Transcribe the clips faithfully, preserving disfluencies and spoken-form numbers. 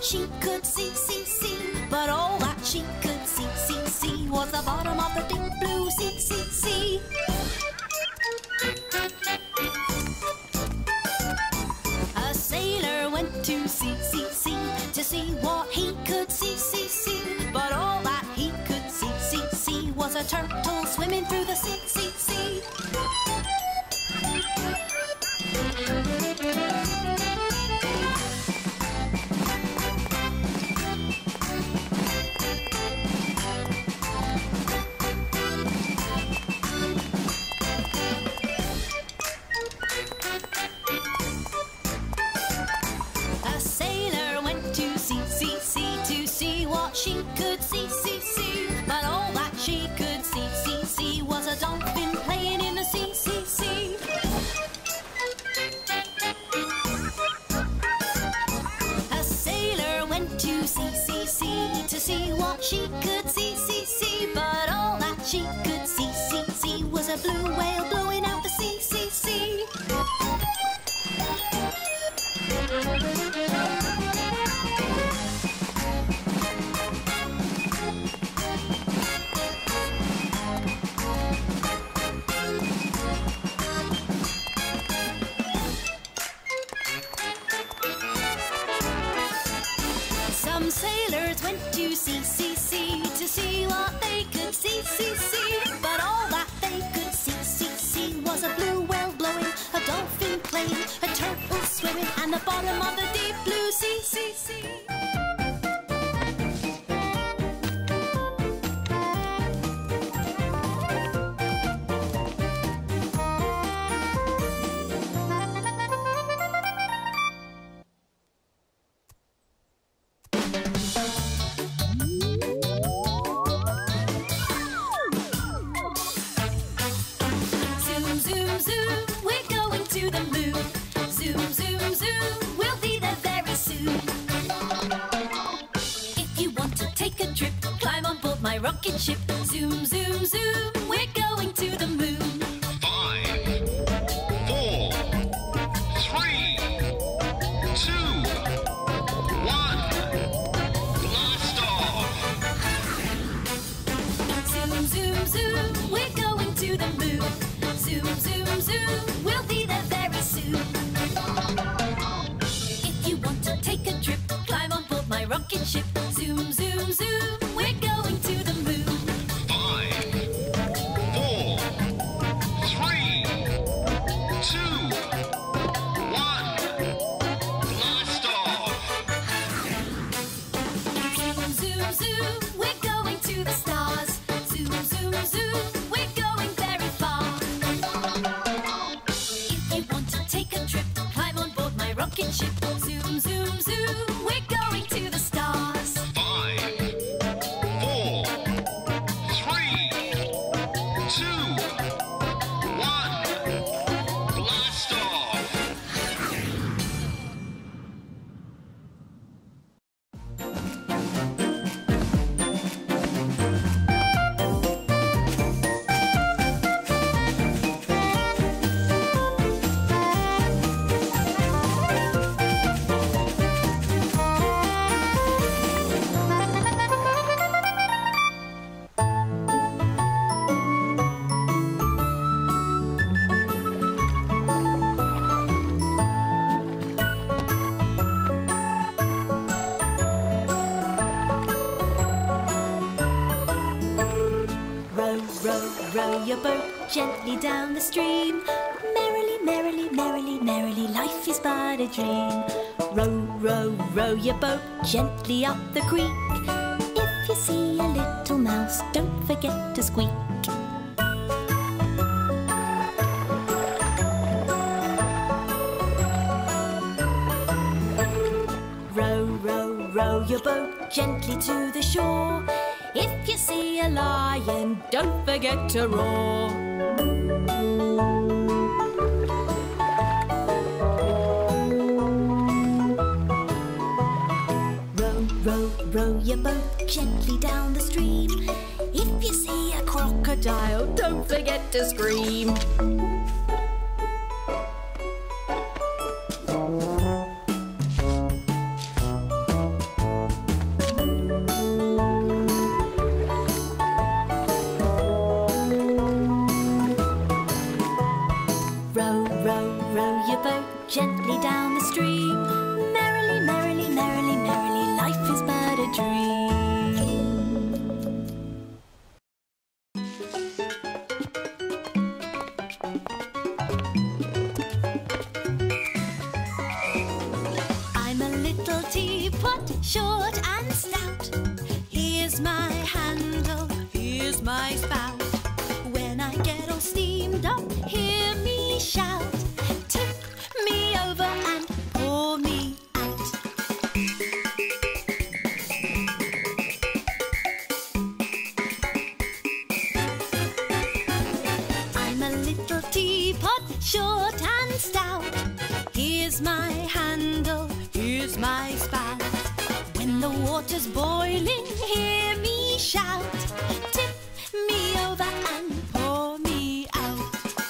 she could see, see, see. But all that she could see, see, see was the bottom of the deep blue sea, sea, sea. A sailor went to sea, sea, sea to see what he could see, see, see. But all that he could see, see, see was a turtle swimming through the sea, sea, sea. She could see, see, see. But all that she could see, see, see was a dolphin playing in the sea, sea, sea. A sailor went to sea, sea, sea to see what she could see, see, see. But all that she could see, see, see was a blue whale blowing out the sea, sea, sea. Some sailors went to sea, sea, sea to see what they could see, see, see. But all that they could see, see, see was a blue whale blowing, a dolphin playing, a turtle swimming, and the bottom of the deep blue sea, sea, sea. My rocket ship, zoom, zoom, zoom, we're going to the moon. Five, four, three, two, one, blast off! Zoom, zoom, zoom, we're going to the moon. Zoom, zoom, zoom, we'll be there very soon. If you want to take a trip, climb on board my rocket ship. Zoom, zoom, zoom, we're going to the moon. Five, four, three, two, one, blast off! Zoom, zoom, zoom, we're going to the stars. Zoom, zoom, zoom, we're going very far. If you want to take a trip, climb on board my rocket ship. Zoom, zoom, zoom, we're going to the stars. Five, four, three, two, one, blast off! Row your boat gently down the stream. Merrily, merrily, merrily, merrily, life is but a dream. Row, row, row your boat gently up the creek. If you see a little mouse, don't forget to squeak. Row, row, row your boat gently to the shore. If you see a lion, don't forget to roar. Row, row, row your boat gently down the stream. If you see a crocodile, don't forget to scream. my spout. When I get all steamed up, hear me shout. Tip me over and pour me out. I'm a little teapot, short and stout. Here's my handle, here's my spout. When the water's boiling, hear me shout. Tip me over and pour me out.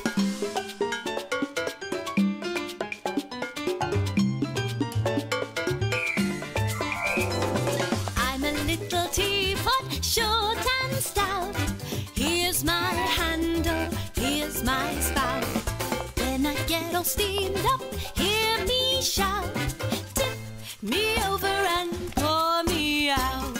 I'm a little teapot, short and stout. Here's my handle, here's my spout. When I get all steamed up, hear me shout. Tip me over and pour me out.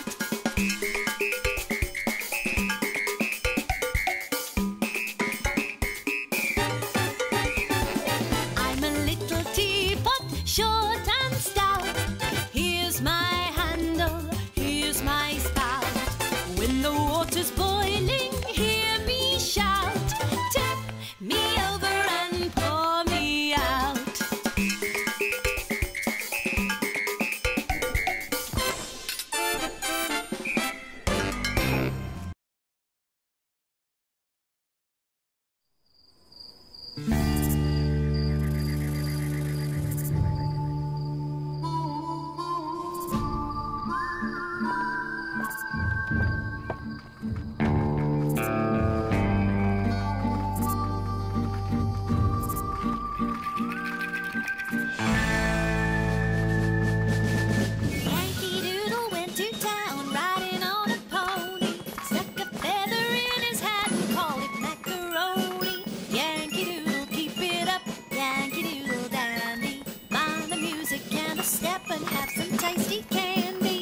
I'm a little teapot, short and stout. Here's my handle, here's my spout. When the water's boiling, hear me shout. Tip me over and pour me out. Yankee Doodle went to town riding on a pony. Stuck a feather in his hat and called it macaroni. Yankee Doodle, keep it up, Yankee Doodle dandy. Mind the music and a step and have some tasty candy.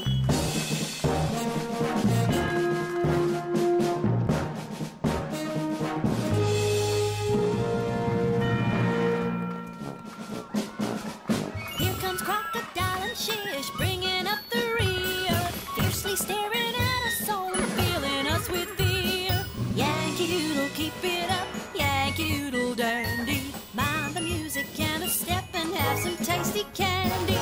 Here comes Crocodile and Shish, bringing up the rear, fiercely staring at us all and filling us with fear. Yankee Doodle, keep it up, Yankee Doodle dandy. Mind the music and a step and have some tasty candy.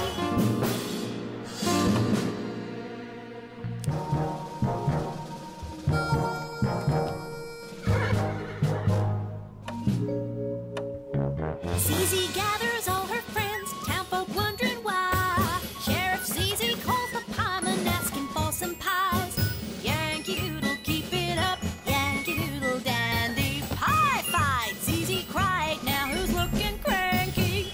Zeze gathers all her friends, townfolk wondering why. Sheriff Zeze calls the pieman, asking for some pies. Yankee Doodle, keep it up, Yankee Doodle dandy. Pie fight, Zeze cried, now who's looking cranky?